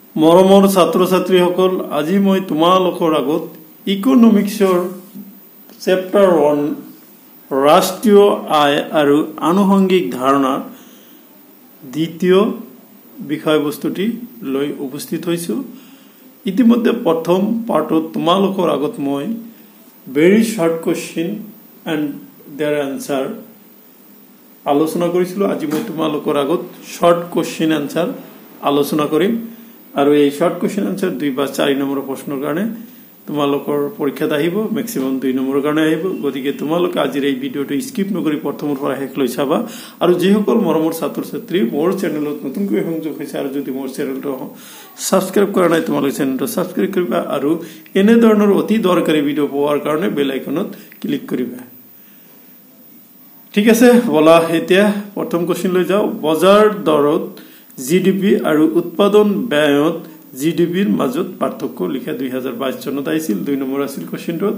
মৰমৰ ছাত্ৰ ছাত্ৰীসকল, আজি মই তোমালোকৰ আগত ইকনমিক্সৰ চেপ্টাৰ 1 ৰাষ্ট্ৰীয় আয় আৰু আনুষংগিক ধাৰণাৰ দ্বিতীয় বিষয়বস্তুটি লৈ উপস্থিত হৈছো। ইতিমধ্যে প্ৰথম পাৰ্টত তোমালোকৰ আগত মই very short question and their answer আলোচনা কৰিছিলো। আজি মই তোমালোকৰ আগত শৰ্ট কোৱেশ্চন আনসাৰ আলোচনা কৰিম আৰু এই শর্ট কোয়েশ্চন আনসার 2 বা 4 নম্বৰৰ প্ৰশ্নৰ কাৰণে তোমালোকৰ পৰীক্ষাত আহিব, ম্যাক্সিমাম 2 নম্বৰৰ কাৰণে আহিব। গতিকে তোমালোকে আজিৰ এই ভিডিঅটো স্কিপ নকৰি প্ৰথমৰ পৰা শেষলৈ চাবা। আৰু যিসকল মৰমৰ ছাত্ৰ ছাত্ৰী মোৰ চেনেলত নতুনকৈ সংযোগ হৈছে আৰু যদি মোৰ চেনেলটো সাবস্ক্ৰাইব কৰা নাই তোমালোকে চেনেলটো সাবস্ক্ৰাইব কৰিবা আৰু এনে ধৰণৰ অতি দৰকাৰী ভিডিঅ' পোৱাৰ কাৰণে বেল আইকনত ক্লিক কৰিবা। ঠিক আছে, বলা এতিয়া প্ৰথম কোৱেশ্চন লৈ যাও। বজাৰ দৰত জিডিপি আৰু উৎপাদন ব্যয়ত জিডিপিৰ মাজত পাৰ্থক্য লিখা 2022 চনত আহিছিল। 2 নম্বৰ আছিল কোৱেশ্চনটো।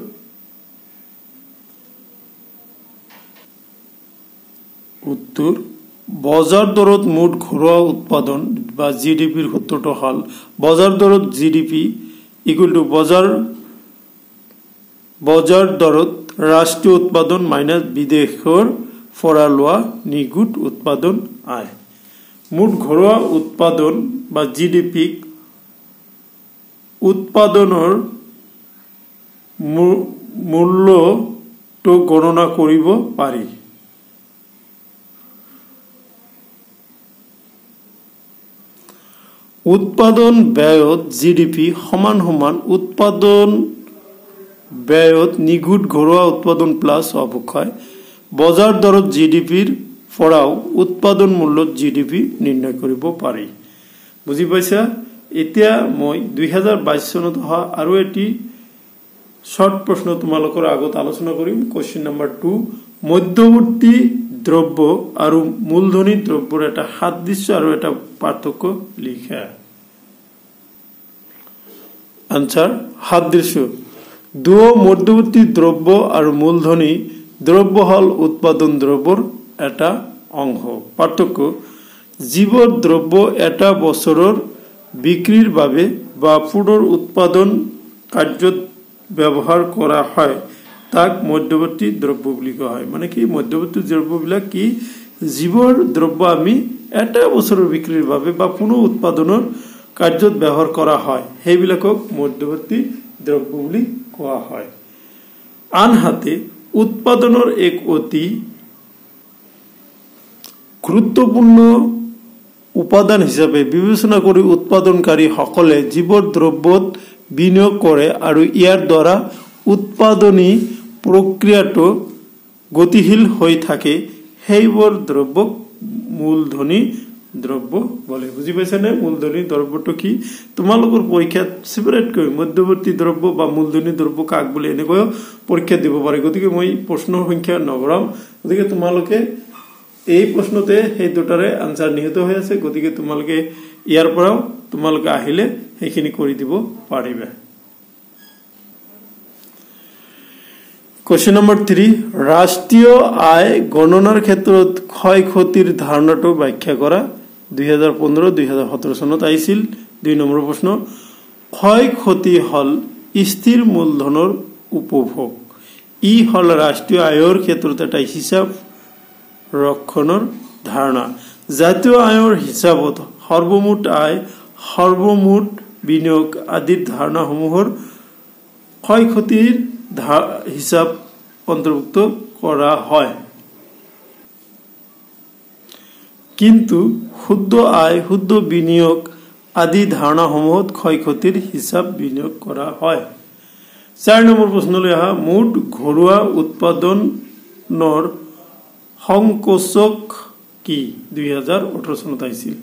উত্তৰ, বজাৰ দৰত মুঠ ঘৰুৱা উৎপাদন বা জিডিপিৰ সূত্ৰটো হল বজাৰ দৰত জিডিপি ইকুৱেল টু বজাৰ দৰত ৰাষ্ট্ৰীয় উৎপাদন মাইনাছ বিদেশৰ পৰা লোৱা নিগুদ উৎপাদন আয়। মুঠ ঘৰুৱা উৎপাদন বা জিডিপিক উৎপাদনৰ মূল্যটো গণনা কৰিব পাৰি। উৎপাদন ব্যয়ত জিডিপি সমান সমান উৎপাদন ব্যয়ত নিগুদ ঘৰুৱা উৎপাদন প্লাস অৱক্ষয়। বজাৰ দৰত জিডিপিৰ পৰাও উৎপাদন মূল্যত জিডিপি নিৰ্ণয় কৰিব পাৰি। বুজি পাইছা? এতিয়া মই 2022 চনত অহা আৰু এটি শর্ট প্ৰশ্ন তোমালোকৰ আগত আলোচনা কৰিম। কোৱেশ্চন নম্বৰ 2, মধ্যৱৰ্তী দ্ৰব্য আৰু মূলধনী দ্ৰব্যৰ এটা সাদৃশ্য আৰু এটা পাৰ্থক্য লিখা। আনসার, সাদৃশ্য। দুয়ো মধ্যৱৰ্তী দ্ৰব্য আৰু মূলধনী দ্ৰব্য হল উৎপাদন দ্ৰব্যৰ এটা অংশ। পাৰ্থক্য, যিবোৰ দ্ৰব্য এটা বছৰৰ বিক্ৰীৰ বাবে বা পুনৰ উৎপাদন কাৰ্যত ব্যৱহাৰ কৰা হয় তাক মধ্যৱৰ্তী দ্ৰব্য বুলি কোৱা হয়। মানে কি, মধ্যৱৰ্তী দ্ৰব্যবিলাক কি, যিবোৰ দ্ৰব্য আমি এটা বছৰৰ বিক্ৰীৰ বাবে বা পুনৰ উৎপাদনৰ কাৰ্যত ব্যৱহাৰ কৰা হয় সেইবিলাকক মধ্যৱৰ্তী দ্ৰব্য বুলি কোৱা হয়। আনহাতে উৎপাদনৰ এক অতি গুৰুত্বপূৰ্ণ উপাদান হিচাপে বিবেচনা কৰি উৎপাদনকাৰী সকলে যিবোৰ দ্ৰব্যত বিনিয়োগ কৰে আৰু ইয়াৰ দ্বাৰা উৎপাদনী প্ৰক্ৰিয়াটো গতিশীল হৈ থাকে সেইবোৰ দ্ৰব্যক মূলধনী দ্ৰব্য বলে। বুজি পাইছা নে? মূলধনী দ্ৰব্যটো কি? তোমালোকৰ পৰীক্ষাত সেপাৰেট কৰি মধ্যৱৰ্তী দ্ৰব্য বা মূলধনী দ্ৰব্য কাক বুলি এনেকৈ পৰীক্ষা দিব পাৰে। গতিকে মই প্ৰশ্নৰ সংখ্যা নবঢ়াম। গতিকে তোমালোকে এই প্ৰশ্নতে সেই দুটাৰে আনসাৰ নিহিত হৈ আছে। গতিকে তোমালোকে ইয়াৰ পৰাও তোমালোকে আহিলে সেইখিনি কৰি দিব পাৰিবা। কোৱেশ্চন নম্বৰ 3, ৰাষ্ট্ৰীয় আয় গণনাৰ ক্ষেত্ৰত ক্ষয় ক্ষতিৰ ধাৰণাটো ব্যাখ্যা কৰা। 2015-2017 চনত আহিছিল। 2 নম্বৰ প্ৰশ্ন, ক্ষয় ক্ষতি হল স্থিৰ মূলধনৰ উপভোগ। ই হল ৰাষ্ট্ৰীয় আয়ৰ ক্ষেত্ৰত এটা হিচাপ ৰক্ষণৰ ধাৰণা। জাতীয় আয়ৰ হিচাপত সৰ্বমুঠ আয়, সৰ্বমুঠ বিনিয়োগ আদিৰ ধাৰণাসমূহৰ ক্ষয় ক্ষতিৰ হিচাপ অন্তৰ্ভুক্ত কৰা হয়। কিন্তু শুদ্ধ আয়, শুদ্ধ বিনিয়োগ আদি ধাৰণাসমূহত ক্ষয় ক্ষতিৰ হিচাপ বিনিয়োগ কৰা হয়। 4 নম্বৰ প্ৰশ্নলৈ আহা। মুঠ ঘৰুৱা উৎপাদনৰ সংকোচক কি? 2018 চনত আহিছিল।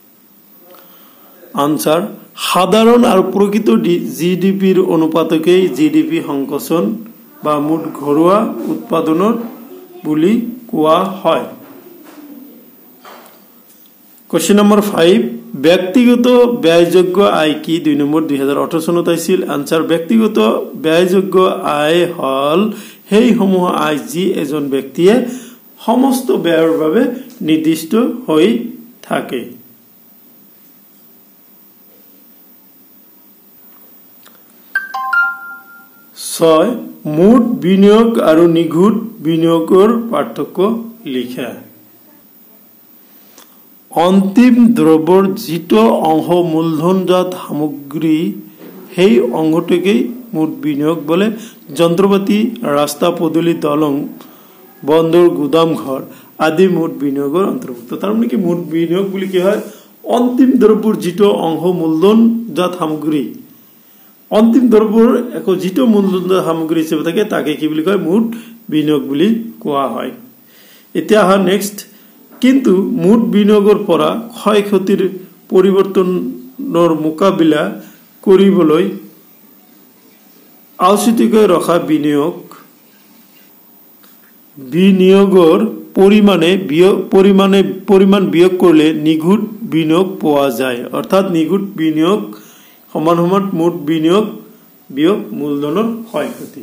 আনসার, সাধাৰণ আৰু প্ৰকৃত জিডিপিৰ অনুপাতকেই জিডিপি সংকোচন বা মুঠ ঘৰুৱা উৎপাদনৰ বুলি কোৱা হয়। কোৱেশ্চন নম্বৰ 5, ব্যক্তিগত ব্যয়যোগ্য আয় কি? 2 নম্বৰ 2018 চনত আহিছিল। আনসার, ব্যক্তিগত ব্যয়যোগ্য আয় হল সেইসমূহ আয় যি এজন ব্যক্তিয়ে সমস্ত ব্যয়ৰ বাবে নিৰ্দিষ্ট হৈ থাকে। 6 মুঠ বিনিয়োগ আৰু নিখুঁত বিনিয়োগৰ পাৰ্থক্য লিখা অন্তিম দ্ৰব্যৰ যিটো অংশ মূলধনজাত সামগ্ৰী সেই অংশটোকেই মুঠ বিনিয়োগ বলে যন্ত্ৰপাতি ৰাস্তা পদূলি দলং বন্দৰ গুদাম ঘৰ আদি মুঠ বিনিয়োগৰ অন্তৰ্ভুক্ত তাৰ মানে কি মুঠ বিনিয়োগ বুলি কি হয় অন্তিম দ্ৰব্যৰ যিটো অংশ মূলধনজাত সামগ্ৰী অন্তিম দ্ৰব্যৰ একো যিটো মূলধনজাত সামগ্ৰী হিচাপে থাকে তাকে কি বুলি কয় মুঠ বিনিয়োগ বুলি কোৱা হয় এতিয়া আহা নেক্সট কিন্তু মুঠ বিনিয়োগৰ পৰা ক্ষয় ক্ষতিৰ পৰিৱৰ্তনৰ মোকাবিলা কৰিবলৈ আওচিতিকৈ ৰখা বিনিয়োগৰ পৰিমাণ বিয়োগ কৰিলে নিখুঁত বিনিয়োগ পোৱা যায় অৰ্থাৎ নিখুঁত বিনিয়োগ সমান সমান মুঠ বিনিয়োগ বিয়োগ মূলধনৰ ক্ষয় ক্ষতি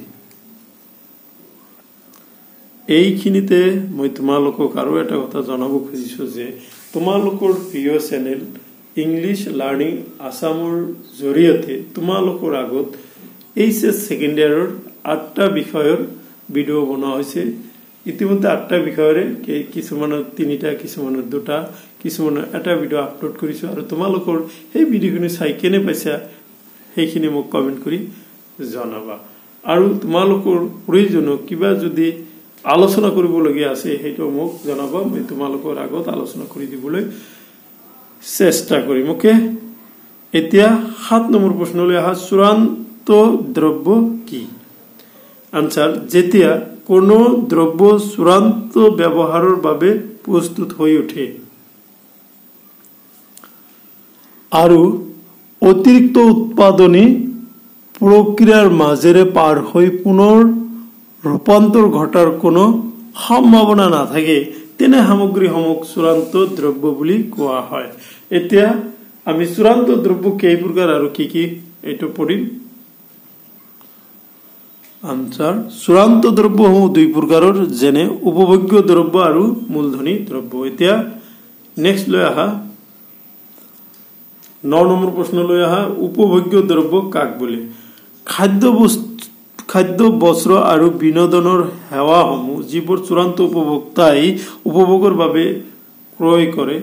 এইখিনিতে মই তোমালোকক আৰু এটা কথা জনাব খুজিছো যে তোমালোকৰ প্ৰিয় চেনেল ইংলিছ লাৰ্নিং আসামৰ জৰিয়তে তোমালোকৰ আগত এইচএছ সেকেন্ড ইয়াৰৰ 8টা বিষয়ৰ ভিডিও বনোৱা হৈছে ইতিমধ্যে 8টা বিষয়ৰে কিছুমানৰ 3টা কিছুমানৰ 2টা কিছুমানৰ এটা ভিডিও আপলোড কৰিছো আৰু তোমালোকৰ এই ভিডিওখিনি চাই কেনে পাইছা সেইখিনি মোক কমেন্ট কৰি জনাবা আৰু তোমালোকৰ প্ৰয়োজনীয় কিবা যদি আলোচনা কৰিবলগীয়া আছে সেইটো মোক জনাবা মই তোমালোকৰ আগত আলোচনা কৰি দিবলৈ চেষ্টা কৰিম ওকে এতিয়া 7 নম্বৰ প্ৰশ্নলৈ আহা চূড়ান্ত দ্ৰব্য কি আনসার যেতিয়া কোনো দ্ৰব্য চূড়ান্ত ব্যৱহাৰৰ বাবে প্ৰস্তুত হৈ উঠে আৰু অতিৰিক্ত উৎপাদনী প্ৰক্ৰিয়াৰ মাজেৰে পাৰ হৈ পুনৰ ৰূপান্তৰ ঘটাৰ কোনো সম্ভাৱনা নাথাকে তেনে সামগ্ৰীসমূহ চূড়ান্ত দ্ৰব্য বুলি কোৱা হয় এতিয়া আমি চূড়ান্ত দ্ৰব্য কেই প্ৰকাৰ আৰু কি কি এইটো পঢ়িম আনসার চূড়ান্ত দ্ৰব্যসমূহ দুই প্ৰকাৰৰ যেনে উপভোগ্য দ্ৰব্য আৰু মূলধনী দ্ৰব্য এতিয়া নেক্সট লৈ আহা 9 নম্বৰ প্ৰশ্ন লৈ আহা উপভোগ্য দ্ৰব্য কাক বোলে খাদ্য বস্ত্ৰ আৰু বিনোদনৰ সেৱাসমূহ যিবোৰ চূড়ান্ত উপভোক্তাই উপভোগৰ বাবে ক্ৰয় কৰে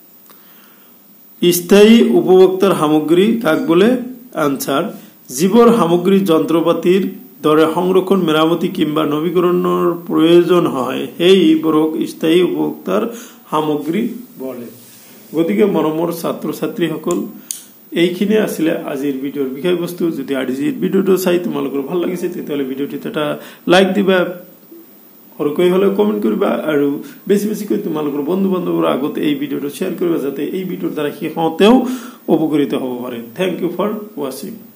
স্থায়ী উপভোক্তাৰ সামগ্ৰী কাক বোলে আনসার যিবোৰ সামগ্ৰী যন্ত্ৰপাতিৰ দৰে সংৰক্ষণ মেৰামতি কিংবা নৱীকৰণৰ প্ৰয়োজন হয় সেইবোৰক স্থায়ী উপভোক্তাৰ সামগ্ৰী বলে গতিকে মৰমৰ ছাত্ৰ ছাত্ৰীসকল এইখিনি আছিল আজিৰ ভিডিওৰ বিষয়বস্তু যদি আজিৰ ভিডিওটো চাই তোমালোকৰ ভাল লাগিছে তেতিয়াহলে ভিডিওটিত এটা লাইক দিবা সৰকৈ হলে কমেন্ট কৰিবা আৰু বেছি বেছিকৈ তোমালোকৰ বন্ধু বান্ধৱৰ আগত এই ভিডিওটো শ্বেয়াৰ কৰিবা যাতে এই ভিডিওৰ দ্বাৰা সিহঁতেও উপকৃত হ'ব পাৰে থ্যাংক ইউ ফৰ ওয়াচিং